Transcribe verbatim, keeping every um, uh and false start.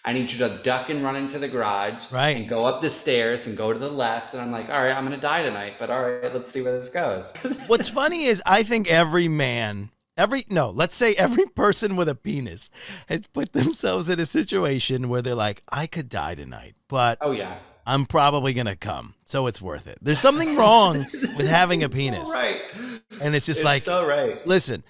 I need you to duck and run into the garage Right. and go up the stairs and go to the left. And I'm like, all right, I'm going to die tonight, but all right, let's see where this goes. What's funny is I think every man, every, no, let's say every person with a penis has put themselves in a situation where they're like, I could die tonight, but Oh, yeah. I'm probably going to come, so it's worth it. There's something wrong with having a It's penis. so right. And it's just It's like, so right. listen,